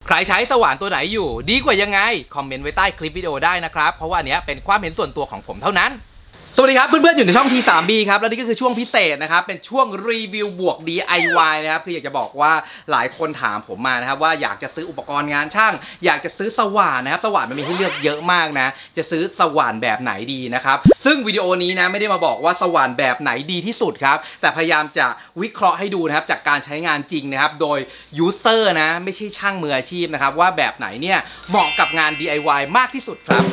ใครใช้สว่านตัวไหนอยู่ดีกว่ายังไงคอมเมนต์ไว้ใต้คลิปวิดีโอได้นะครับเพราะว่าอันนี้เป็นความเห็นส่วนตัวของผมเท่านั้นสวัสดีครับเพื่อนๆอยู่ในช่อง T3B ครับแล้วนี่ก็คือช่วงพิเศษนะครับเป็นช่วงรีวิวบวก DIY นะครับคืออยากจะบอกว่าหลายคนถามผมมานะครับว่าอยากจะซื้ออุปกรณ์งานช่างอยากจะซื้อสว่านนะครับสว่านมันมีให้เลือกเยอะมากนะจะซื้อสว่านแบบไหนดีนะครับซึ่งวิดีโอนี้นะไม่ได้มาบอกว่าสว่านแบบไหนดีที่สุดครับแต่พยายามจะวิเคราะห์ให้ดูนะครับจากการใช้งานจริงนะครับโดยยูเซอร์นะไม่ใช่ช่างมืออาชีพนะครับว่าแบบไหนเนี่ยเหมาะกับงาน DIY มากที่สุดครับ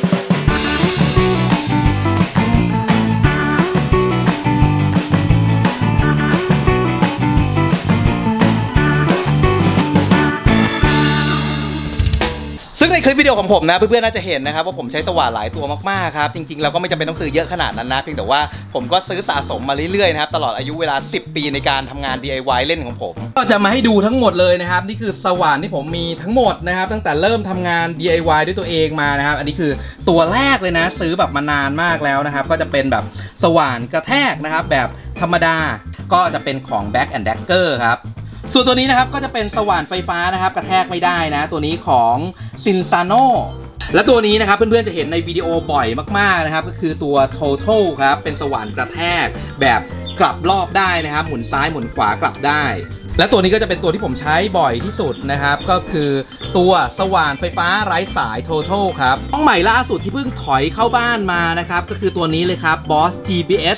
ซึ่งในคลิปวิดีโอของผมนะเพื่อนๆน่าจะเห็นนะครับว่าผมใช้สว่านหลายตัวมากๆครับจริงๆเราก็ไม่จำเป็นต้องซื้อเยอะขนาดนั้นนะเพียงแต่ว่าผมก็ซื้อสะสมมาเรื่อยๆนะครับตลอดอายุเวลา10 ปีในการทำงาน DIY เล่นของผมก็จะมาให้ดูทั้งหมดเลยนะครับนี่คือสว่านที่ผมมีทั้งหมดนะครับตั้งแต่เริ่มทำงาน DIY ด้วยตัวเองมานะครับอันนี้คือตัวแรกเลยนะซื้อแบบมานานมากแล้วนะครับก็จะเป็นแบบสว่านกระแทกนะครับแบบธรรมดาก็จะเป็นของ Black & Decker ครับส่วนตัวนี้นะครับก็จะเป็นสว่านไฟฟ้านะครับกระแทกไม่ได้นะตัวนี้ของซินซาโนและตัวนี้นะครับเพื่อนๆจะเห็นในวิดีโอบ่อยมากๆนะครับก็คือตัว Total ครับเป็นสว่านกระแทกแบบกลับรอบได้นะครับหมุนซ้ายหมุนขวากลับได้และตัวนี้ก็จะเป็นตัวที่ผมใช้บ่อยที่สุดนะครับก็คือตัวสว่านไฟฟ้าไร้สาย Total ครับต้องใหม่ล่าสุดที่เพิ่งถอยเข้าบ้านมานะครับก็คือตัวนี้เลยครับ Boss GPS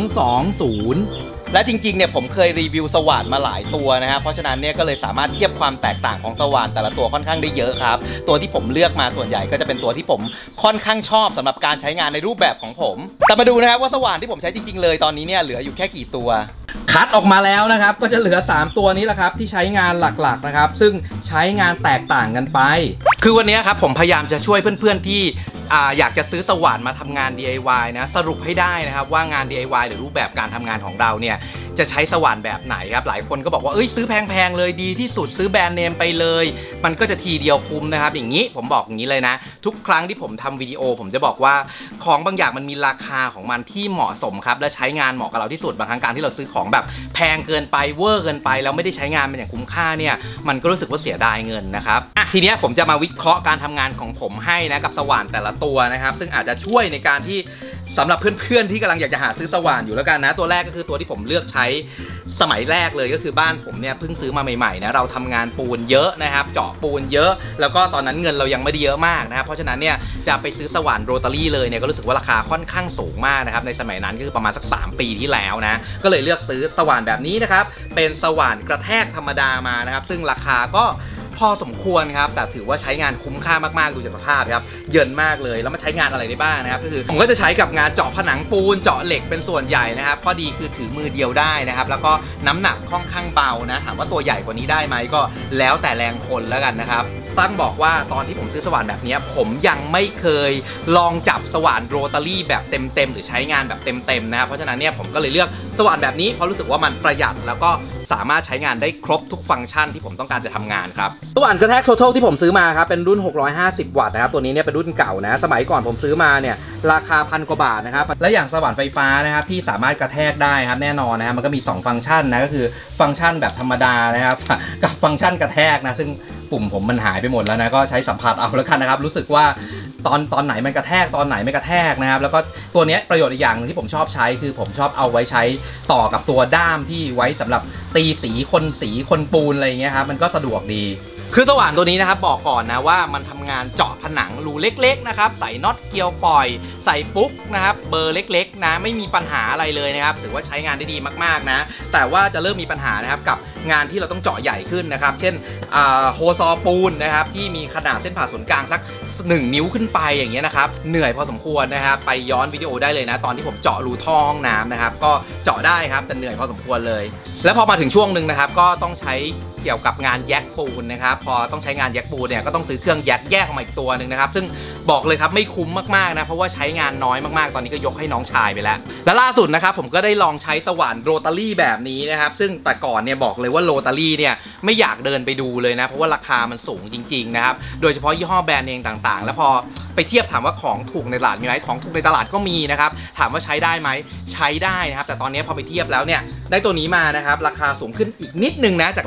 220และจริงๆเนี่ยผมเคยรีวิวสว่านมาหลายตัวนะครับเพราะฉะนั้นเนี่ยก็เลยสามารถเทียบความแตกต่างของสว่านแต่ละตัวค่อนข้างได้เยอะครับตัวที่ผมเลือกมาส่วนใหญ่ก็จะเป็นตัวที่ผมค่อนข้างชอบสำหรับการใช้งานในรูปแบบของผมแต่มาดูนะครับว่าสว่านที่ผมใช้จริงๆเลยตอนนี้เนี่ยเหลืออยู่แค่กี่ตัวคัดออกมาแล้วนะครับก็จะเหลือ3ตัวนี้แหละครับที่ใช้งานหลักๆนะครับซึ่งใช้งานแตกต่างกันไปคือวันนี้ครับผมพยายามจะช่วยเพื่อนๆที่อยากจะซื้อสว่านมาทำงาน DIY นะสรุปให้ได้นะครับว่างาน DIY หรือรูปแบบการทำงานของเราเนี่ยจะใช้สว่านแบบไหนครับหลายคนก็บอกว่าซื้อแพงๆเลยดีที่สุดซื้อแบรนด์เนมไปเลยมันก็จะทีเดียวคุ้มนะครับอย่างนี้ผมบอกอย่างนี้เลยนะทุกครั้งที่ผมทำวิดีโอผมจะบอกว่าของบางอย่างมันมีราคาของมันที่เหมาะสมครับและใช้งานเหมาะกับเราที่สุดบางครั้งการที่เราซื้อของแบบแพงเกินไปเวอร์เกินไปแล้วไม่ได้ใช้งานเป็นอย่างคุ้มค่าเนี่ยมันก็รู้สึกว่าเสียดายเงินนะครับทีนี้ผมจะมาวิเคราะห์การทำงานของผมให้นะกับสว่านแต่ละตัวนะครับซึ่งอาจจะช่วยในการที่สำหรับเพื่อนๆที่กำลังอยากจะหาซื้อสว่านอยู่แล้วกันนะตัวแรกก็คือตัวที่ผมเลือกใช้สมัยแรกเลยก็คือบ้านผมเนี่ยเพิ่งซื้อมาใหม่ๆนะเราทำงานปูนเยอะนะครับเจาะปูนเยอะแล้วก็ตอนนั้นเงินเรายังไม่ได้เยอะมากนะครับเพราะฉะนั้นเนี่ยจะไปซื้อสว่านโรตารี่เลยเนี่ยก็รู้สึกว่าราคาค่อนข้างสูงมากนะครับในสมัยนั้นก็คือประมาณสัก3 ปีที่แล้วนะก็เลยเลือกซื้อสว่านแบบนี้นะครับเป็นสว่านกระแทกธรรมดามานะครับซึ่งราคาก็พอสมควรครับแต่ถือว่าใช้งานคุ้มค่ามากๆดูจากสภาพครับเยินมากเลยแล้วมาใช้งานอะไรได้บ้างนะครับก็คือผมก็จะใช้กับงานเจาะผนังปูนเจาะเหล็กเป็นส่วนใหญ่นะครับข้อดีคือถือมือเดียวได้นะครับแล้วก็น้ำหนักค่อนข้างเบานะถามว่าตัวใหญ่กว่านี้ได้ไหมก็แล้วแต่แรงคนแล้วกันนะครับตั้งบอกว่าตอนที่ผมซื้อสว่านแบบนี้ผมยังไม่เคยลองจับสว่านโรตารี่แบบเต็มๆหรือใช้งานแบบเต็มๆนะครับเพราะฉะนั้นเนี่ยผมก็เลยเลือกสว่านแบบนี้เพราะรู้สึกว่ามันประหยัดแล้วก็สามารถใช้งานได้ครบทุกฟังก์ชันที่ผมต้องการจะทำงานครับสว่านกระแทก Total ที่ผมซื้อมาครับเป็นรุ่น650 วัตต์นะครับตัวนี้เนี่ยเป็นรุ่นเก่านะสมัยก่อนผมซื้อมาเนี่ยราคา1,000 กว่าบาทนะครับและอย่างสว่านไฟฟ้านะครับที่สามารถกระแทกได้ครับแน่นอนนะครับมันก็มี2ฟังก์ชันนะก็คือฟังก์ชันแบบธรรมดานะครับกับฟังก์ชันกระแทกนะซึ่งปุ่มผมมันหายไปหมดแล้วนะก็ใช้สัมผัสเอาแล้วกันนะครับรู้สึกว่าตอนไหนมันกระแทกตอนไหนไม่กระแทกนะครับแล้วก็ตัวนี้ประโยชน์อีกอย่างนึงที่ผมชอบใช้คือผมชอบเอาไว้ใช้ต่อกับตัวด้ามที่ไว้สำหรับตีสีคนปูนอะไรอย่างเงี้ยครับมันก็สะดวกดีคือสว่านตัวนี้นะครับบอกก่อนนะว่ามันทำงานเจาะผนังรูเล็กๆนะครับใส่น็อตเกลียวปล่อยใส่ปุ๊กนะครับเบอร์เล็กๆนะไม่มีปัญหาอะไรเลยนะครับถือว่าใช้งานได้ดีมากๆนะแต่ว่าจะเริ่มมีปัญหานะครับกับงานที่เราต้องเจาะใหญ่ขึ้นนะครับเช่นโฮซอปูนนะครับที่มีขนาดเส้นผ่าศูนย์กลางสัก1 นิ้วขึ้นไปอย่างเงี้ยนะครับเหนื่อยพอสมควรนะครับไปย้อนวิดีโอได้เลยนะตอนที่ผมเจาะรูท่อห้องน้ำนะครับก็เจาะได้ครับแต่เหนื่อยพอสมควรเลยแล้วพอมาถึงช่วงหนึ่งนะครับก็ต้องใช้เกี่ยวกับงานแยกปูนนะครับพอต้องใช้งานแยกปูนเนี่ยก็ต้องซื้อเครื่องแยกออกมาอีกตัวหนึ่งนะครับซึ่งบอกเลยครับไม่คุ้มมากๆนะเพราะว่าใช้งานน้อยมากๆตอนนี้ก็ยกให้น้องชายไปแล้วและล่าสุดนะครับผมก็ได้ลองใช้สว่านโรตารี่แบบนี้นะครับซึ่งแต่ก่อนเนี่ยบอกเลยว่าโรตารี่เนี่ยไม่อยากเดินไปดูเลยนะเพราะว่าราคามันสูงจริงๆนะครับโดยเฉพาะยี่ห้อแบรนด์เนมต่างๆแล้วพอไปเทียบถามว่าของถูกในตลาดมีไหมของถูกในตลาดก็มีนะครับถามว่าใช้ได้ไหมใช้ได้นะครับแต่ตอนนี้พอไปเทียบแล้วเนี่ยได้ตัวนี้มานะครับราคาสูงขึ้นอีกนิดนึงนะจากราคากล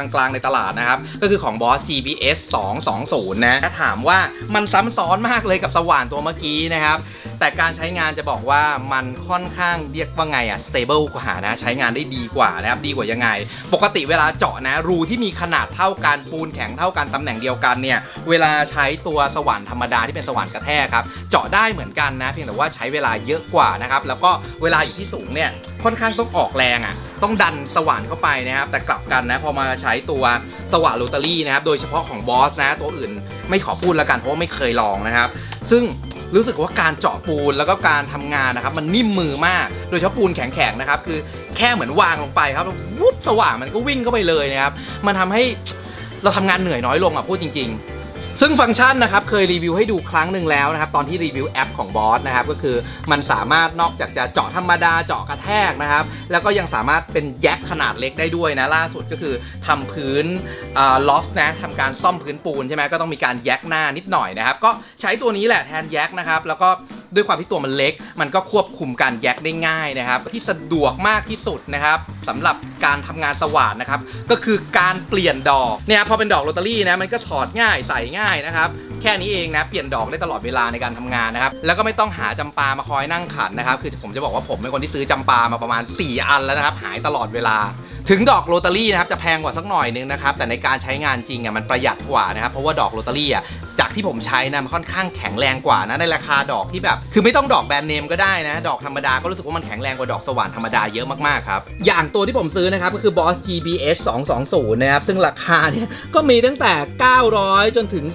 ลางๆในตลาดนะครับก็คือของ Boss GBS 220นะถ้าถามว่ามันซ้ำซ้อนมากเลยกับสว่านตัวเมื่อกี้นะครับแต่การใช้งานจะบอกว่ามันค่อนข้างเรียกว่าไงstable กว่านะใช้งานได้ดีกว่านะครับดีกว่ายังไงปกติเวลาเจาะนะรูที่มีขนาดเท่ากันปูนแข็งเท่ากันตำแหน่งเดียวกันเนี่ยเวลาใช้ตัวสว่านธรรมดาที่เป็นสว่านกระแทกครับเจาะได้เหมือนกันนะเพียงแต่ว่าใช้เวลาเยอะกว่านะครับแล้วก็เวลาอยู่ที่สูงเนี่ยค่อนข้างต้องออกแรงต้องดันสว่านเข้าไปนะครับแต่กลับกันนะพอมาใช้ตัวสว่านโรตารี่นะครับโดยเฉพาะของ Boss นะตัวอื่นไม่ขอพูดแล้วกันเพราะว่าไม่เคยลองนะครับซึ่งรู้สึกว่าการเจาะปูนแล้วก็การทำงานนะครับมันนิ่มมือมากโดยเฉพาะปูนแข็งๆนะครับคือแค่เหมือนวางลงไปครับแล้ววุบสว่านมันก็วิ่งเข้าไปเลยนะครับมันทำให้เราทำงานเหนื่อยน้อยลงพูดจริงๆซึ่งฟังก์ชันนะครับเคยรีวิวให้ดูครั้งหนึ่งแล้วนะครับตอนที่รีวิวแอปของ Boss นะครับก็คือมันสามารถนอกจากจะเจาะธรรมดาเจาะกระแทกนะครับแล้วก็ยังสามารถเป็นแยกขนาดเล็กได้ด้วยนะล่าสุดก็คือทำพื้นลอฟนะทำการซ่อมพื้นปูนใช่ไหมก็ต้องมีการแยกหน้านิดหน่อยนะครับก็ใช้ตัวนี้แหละแทนแยกนะครับแล้วก็ด้วยความที่ตัวมันเล็กมันก็ควบคุมการแยกได้ง่ายนะครับที่สะดวกมากที่สุดนะครับสำหรับการทำงานสว่านนะครับก็คือการเปลี่ยนดอกเนี่ยพอเป็นดอกโรตารี่นะมันก็ถอดง่ายใส่ง่ายนะครับแค่นี้เองนะเปลี่ยนดอกได้ตลอดเวลาในการทำงานนะครับแล้วก็ไม่ต้องหาจำปามาคอยนั่งขันนะครับคือผมจะบอกว่าผมเป็นคนที่ซื้อจำปามาประมาณ4 อันแล้วนะครับหายตลอดเวลาถึงดอกโรตารี่นะครับจะแพงกว่าสักหน่อยนึงนะครับแต่ในการใช้งานจริงมันประหยัดกว่านะครับเพราะว่าดอกโรตารี่จากที่ผมใช้นะมันค่อนข้างแข็งแรงกว่านะในราคาดอกที่แบบคือไม่ต้องดอกแบรนด์เนมก็ได้นะดอกธรรมดาก็รู้สึกว่ามันแข็งแรงกว่าดอกสว่านธรรมดาเยอะมากๆครับอย่างตัวที่ผมซื้อนะครับก็คือ Boss GBS 220นะครับซึ่งราคาเนี่ยก็มีตั้งแต่900จนถึง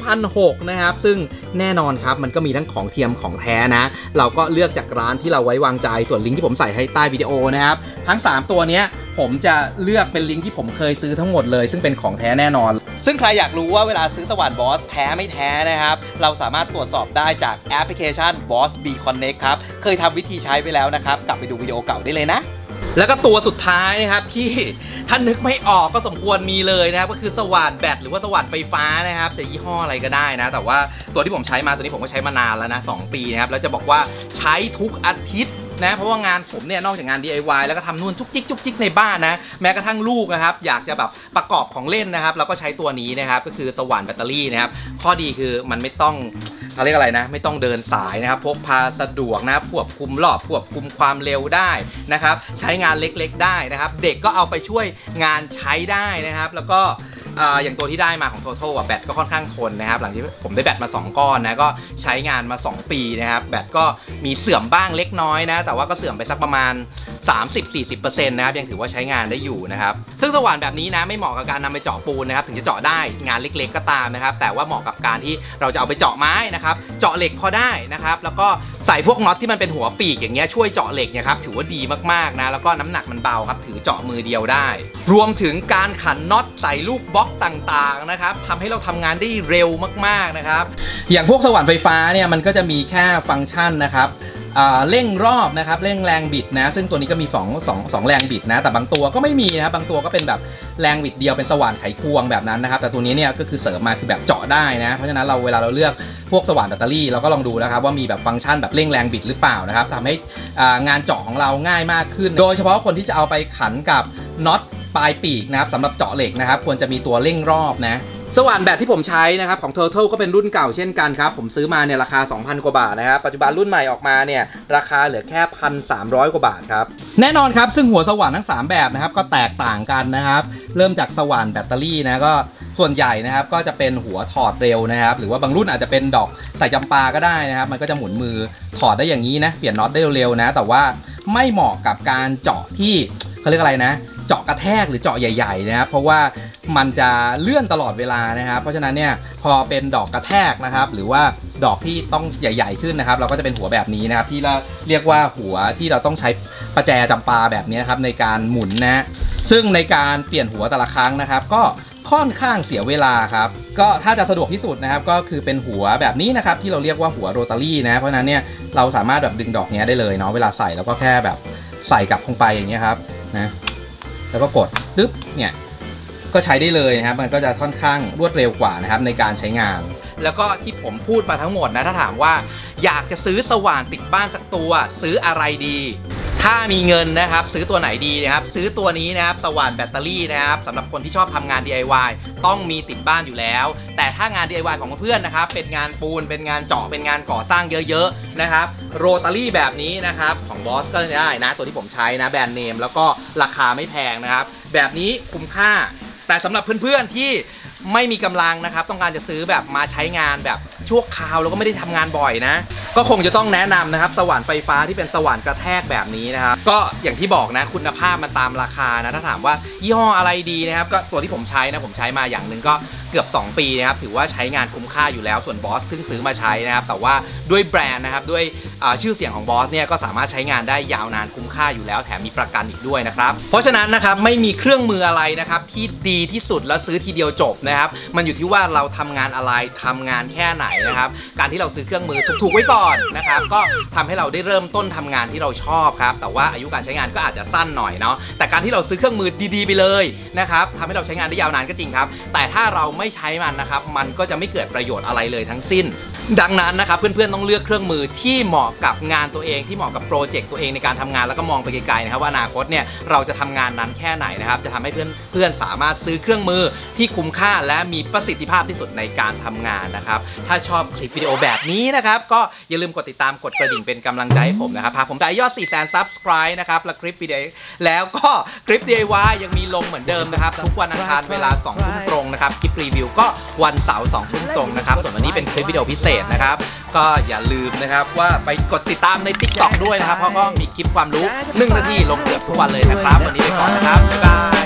2,600 นะครับซึ่งแน่นอนครับมันก็มีทั้งของเทียมของแท้นะเราก็เลือกจากร้านที่เราไว้วางใจส่วนลิงก์ที่ผมใส่ให้ใต้วิดีโอนะครับทั้ง3ตัวนี้ผมจะเลือกเป็นลิงก์ที่ผมเคยซื้อทั้งหมดเลยซึ่งเป็นของแท้แน่นอนซึ่งใครอยากรู้ว่าเวลาซื้อสว่าน Boss แท้ไม่แท้นะครับเราสามารถตรวจสอบได้จากแอปพลิเคชัน Boss B Connect ครับเคยทำวิธีใช้ไปแล้วนะครับกลับไปดูวิดีโอเก่าได้เลยนะแล้วก็ตัวสุดท้ายนะครับที่ท่านนึกไม่ออกก็สมควรมีเลยนะครับก็คือสว่านแบตหรือว่าสว่านไฟฟ้านะครับจะยี่ห้ออะไรก็ได้นะแต่ว่าตัวที่ผมใช้มาตัวนี้ผมก็ใช้มานานแล้วนะ2 ปีนะครับแล้วจะบอกว่าใช้ทุกอาทิตย์นะเพราะว่างานผมเนี่ยนอกจากงาน DIY แล้วก็ทำนู่นจุกจิกในบ้านนะแม้กระทั่งลูกนะครับอยากจะแบบประกอบของเล่นนะครับเราก็ใช้ตัวนี้นะครับก็คือสว่านแบตเตอรี่นะครับข้อดีคือมันไม่ต้องเขาเรียกอะไรนะไม่ต้องเดินสายนะครับพกพาสะดวกนะควบคุมรอบควบคุมความเร็วได้นะครับใช้งานเล็กๆได้นะครับเด็กก็เอาไปช่วยงานใช้ได้นะครับแล้วก็อย่างตัวที่ได้มาของ Total แบตก็ค่อนข้างทนนะครับหลังที่ผมได้แบตมา2 ก้อนนะก็ใช้งานมา2 ปีนะครับแบตก็มีเสื่อมบ้างเล็กน้อยนะแต่ว่าก็เสื่อมไปสักประมาณ 30-40% นะครับยังถือว่าใช้งานได้อยู่นะครับซึ่งสว่านแบบนี้นะไม่เหมาะกับการนำไปเจาะปูนนะครับถึงจะเจาะได้งานเล็กๆก็ตามนะครับแต่ว่าเหมาะกับการที่เราจะเอาไปเจาะไม้นะครับเจาะเหล็กพอได้นะครับแล้วก็ใส่พวกน็อตที่มันเป็นหัวปีกอย่างเงี้ยช่วยเจาะเหล็กเนี่ยครับถือว่าดีมากๆนะแล้วก็น้ำหนักมันเบาครับถือเจาะมือเดียวได้รวมถึงการขันน็อตใส่ลูกบล็อกต่างๆนะครับทำให้เราทำงานได้เร็วมากๆนะครับอย่างพวกสว่านไฟฟ้าเนี่ยมันก็จะมีแค่ฟังก์ชันนะครับเร่งรอบนะครับเร่งแรงบิดนะซึ่งตัวนี้ก็มี2แรงบิดนะแต่บางตัวก็ไม่มีนะครับบางตัวก็เป็นแบบแรงบิดเดียวเป็นสว่านไขควงแบบนั้นนะครับแต่ตัวนี้เนี่ยก็คือเสริมมาคือแบบเจาะได้นะเพราะฉะนั้นเวลาเราเลือกพวกสว่านแบตเตอรี่เราก็ลองดูนะครับว่ามีแบบฟังก์ชันแบบเร่งแรงบิดหรือเปล่านะครับทำให้งานเจาะของเราง่ายมากขึ้นโดยเฉพาะคนที่จะเอาไปขันกับน็อตปลายปีกนะครับสำหรับเจาะเหล็กนะครับควรจะมีตัวเร่งรอบนะสว่านแบตที่ผมใช้นะครับของ Total ก็เป็นรุ่นเก่าเช่นกันครับผมซื้อมาเนี่ยราคา 2,000 กว่าบาทนะครับปัจจุบันรุ่นใหม่ออกมาเนี่ยราคาเหลือแค่ 1,300 กว่าบาทครับแน่นอนครับซึ่งหัวสว่านทั้ง3แบบนะครับก็แตกต่างกันนะครับเริ่มจากสว่านแบตเตอรี่นะก็ส่วนใหญ่นะครับก็จะเป็นหัวถอดเร็วนะครับหรือว่าบางรุ่นอาจจะเป็นดอกใส่จำปาก็ได้นะครับมันก็จะหมุนมือถอดได้อย่างนี้นะเปลี่ยนน็อตได้เร็วๆนะแต่ว่าไม่เหมาะกับการเจาะที่เขาเรียกอะไรนะเจาะกระแทกหรือเจาะใหญ่ๆนะครับเพราะว่ามันจะเลื่อนตลอดเวลานะครับเพราะฉะนั้นเนี่ยพอเป็นดอกกระแทกนะครับหรือว่าดอกที่ต้องใหญ่ๆขึ้นนะครับเราก็จะเป็นหัวแบบนี้นะครับที่เราเรียกว่าหัวที่เราต้องใช้ประแจจำปาแบบนี้ครับในการหมุนนะซึ่งในการเปลี่ยนหัวแต่ละครั้งนะครับก็ค่อนข้างเสียเวลาครับก็ถ้าจะสะดวกที่สุดนะครับก็คือเป็นหัวแบบนี้นะครับที่เราเรียกว่าหัวโรตารี่นะเพราะฉะนั้นเนี่ยเราสามารถแบบดึงดอกนี้ได้เลยเนาะเวลาใส่แล้วก็แค่แบบใส่กลับลงไปอย่างเงี้ยครับนะแล้วก็กดดึ๊บเนี่ยก็ใช้ได้เลยนะครับมันก็จะค่อนข้างรวดเร็วกว่านะครับในการใช้งานแล้วก็ที่ผมพูดมาทั้งหมดนะถ้าถามว่าอยากจะซื้อสว่านติดบ้านสักตัวซื้ออะไรดีถ้ามีเงินนะครับซื้อตัวไหนดีนะครับซื้อตัวนี้นะครับสว่านแบตเตอรี่นะครับสำหรับคนที่ชอบทำงาน DIY ต้องมีติดบ้านอยู่แล้วแต่ถ้างาน DIY ของเพื่อนๆนะครับเป็นงานปูนเป็นงานเจาะเป็นงานก่อสร้างเยอะๆนะครับโรตารี่แบบนี้นะครับของบอสก็ได้นะตัวที่ผมใช้นะแบรนด์เนมแล้วก็ราคาไม่แพงนะครับแบบนี้คุ้มค่าแต่สำหรับเพื่อนๆที่ไม่มีกำลังนะครับต้องการจะซื้อแบบมาใช้งานแบบชั่วคราวแล้วก็ไม่ได้ทำงานบ่อยนะก็คงจะต้องแนะนำนะครับสว่านไฟฟ้าที่เป็นสว่านกระแทกแบบนี้นะครับก็อย่างที่บอกนะคุณภาพมันตามราคานะถ้าถามว่ายี่ห้ออะไรดีนะครับก็ตัวที่ผมใช้นะผมใช้มาอย่างหนึ่งก็เกือบ2 ปีนะครับถือว่าใช้งานคุ้มค่าอยู่แล้วส่วนบอสเพิ่งซื้อมาใช้นะครับแต่ว่าด้วยแบรนด์นะครับด้วยชื่อเสียงของบอสเนี่ยก็สามารถใช้งานได้ยาวนานคุ้มค่าอยู่แล้วแถมมีประกันอีกด้วยนะครับเพราะฉะนั้นนะครับไม่มีเครื่องมืออะไรนะครับที่ดีที่สุดแล้วซื้อทีเดียวจบนะครับมันอยู่ที่ว่าเราทำงานอะไรทำงานแค่ไหนนะครับการที่เราซื้อเครื่องมือถูกๆไว้ก่อนนะครับก็ทำให้เราได้เริ่มต้นทำงานที่เราชอบครับแต่ว่าอายุการใช้งานก็อาจจะสั้นหน่อยเนาะแต่การที่เราซื้อเครื่องมือดีๆไปเลยนะครับทำให้เราใช้งานได้ยาวนานก็จริงครับแต่ถ้าเราไม่ใช้มันนะครับมันก็จะไม่เกิดประโยชน์อะไรเลยทั้งสิ้นดังนั้นนะครับเพื่อนๆต้องเลือกเครื่องมือที่เหมาะกับงานตัวเองที่เหมาะกับโปรเจกต์ตัวเองในการทำงานแล้วก็มองไปไกลๆนะครับว่าอนาคตเนี่ยเราจะทำงานนั้นแค่ไหนนะครับจะทำให้เพื่อนสามารถซื้อเครื่องมือที่คุ้มค่าและมีประสิทธิภาพที่สุดในการทำงานนะครับถ้าชอบคลิปวิดีโอแบบนี้นะครับก็อย่าลืมกดติดตามกดกระดิ่งเป็นกำลังใจให้ผมนะครับพาผมได้ยอด 400,000 Subscribe นะครับและคลิปวิดีโอแล้วก็คลิป DIY ยังมีลงเหมือนเดิมนะครับทุกวันอังคารเวลา 2 ทุ่มตรงนะครับคลิปรีวิวก็วันเสาร์ 2 ทุ่มตรงนะครับส่วนวันนี้เป็นคลิปวิดีโอพิเศษนะครับก็อย่าลืมนะครับว่าไปกดติดตามใน TikTok ด้วยนะครับเพราะก็มีคลิปความรู้1 นาทีลงเกือบทุกวันเลยนะครับวันนี้ไปก่อนนะครับบ๊ายบาย